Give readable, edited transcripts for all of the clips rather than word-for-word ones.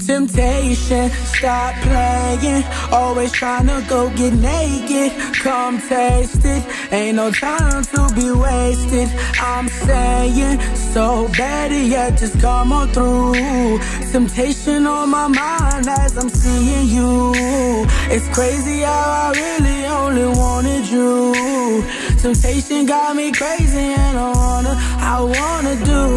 Temptation, stop playing. Always trying to go get naked. Come taste it, ain't no time to be wasted. I'm saying, so better yet, just come on through. Temptation on my mind as I'm seeing you. It's crazy how I really only wanted you. Temptation got me crazy and I wanna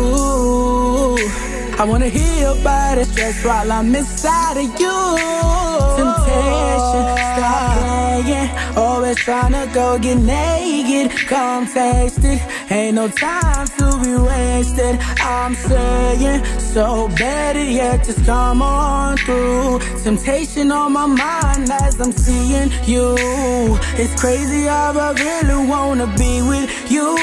do. I wanna hear your body stretch while I'm inside of you. Temptation, stop playing. Always tryna go get naked. Come taste it, ain't no time to be wasted. I'm saying, so better yet, just come on through. Temptation on my mind as I'm seeing you. It's crazy how I really wanna be with you.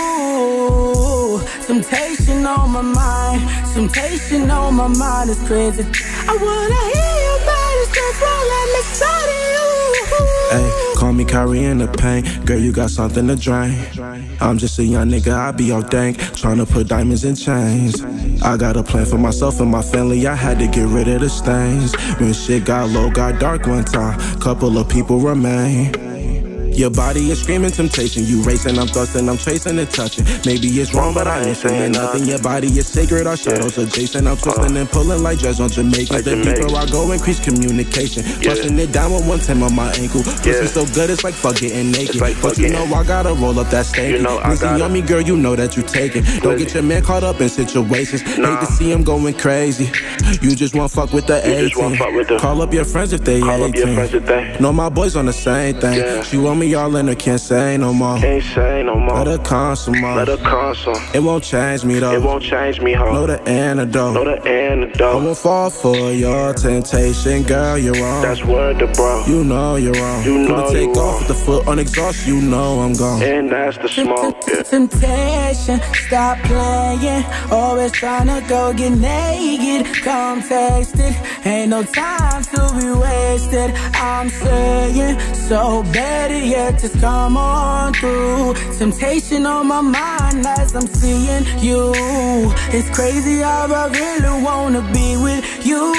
Temptation on my mind, temptation on my mind is crazy. I wanna hear your body stretch while I'm inside of you. Hey, call me Kyrie in the pain. Girl, you got something to drain. I'm just a young nigga, I be all dank, tryna put diamonds in chains. I got a plan for myself and my family, I had to get rid of the stains. When shit got low, got dark one time, couple of people remain. Your body is screaming temptation. You racing, I'm thrusting, I'm chasing and touching. Maybe it's wrong, but I ain't saying nothing. Your body is sacred, our shadows adjacent. I'm twisting and pulling like jazz on Jamaica. The deeper I go, increase communication. Pressing it down with 110 on my ankle. Pussy so good, it's like fuck getting naked. But you know I gotta roll up that steak. Listen, on me, girl, you know that you take it. Don't get your man caught up in situations. Hate to see him going crazy. You just want fuck with the 18. Call up your friends if they 18. Know my boys on the same thing. She want me all in her, can't say no more. Let her come some more. It won't change me though. Know the antidote. I won't fall for your temptation, girl, you're wrong. That's word to bro. You know you're wrong. Gonna take off with the foot on exhaust, you know I'm gone. And that's the smoke. Temptation, stop playing. Always tryna go get naked. Come taste it, ain't no time to be wasted. I'm saying, so better yet, just come on through. Temptation on my mind as I'm seeing you. It's crazy how I really wanna be with you.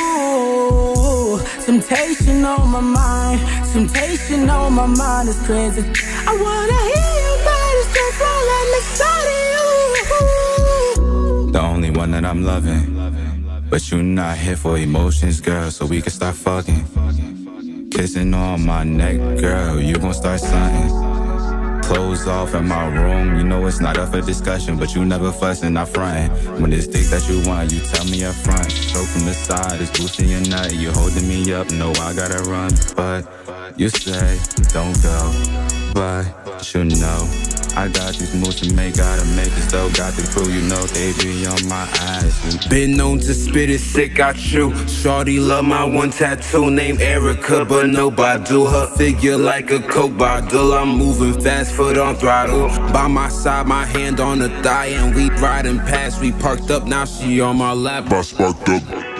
Temptation on my mind, temptation on my mind is crazy. I wanna hear your body stretch while I'm inside of you. The only one that I'm loving, but you not here for emotions, girl, so we can start fucking. Kissing on my neck, girl, you gon' start something. Clothes off in my room, you know it's not up for discussion, but you never fussin', not frontin'. When it's dick that you want, you tell me up front. Stroke from the side, it's boosting your nut, you holding me up, no I gotta run. But you say, don't go, but you know I got these moves to make, gotta make it, still got the crew, you know they be on my eyes. Been known to spit it sick, I chew. Shorty love my one tattoo, named Erica, but no Badu. Her figure like a coke bottle, I'm moving fast, foot on throttle. By my side, my hand on the thigh, and we riding past, we parked up, now she on my lap. I sparked up.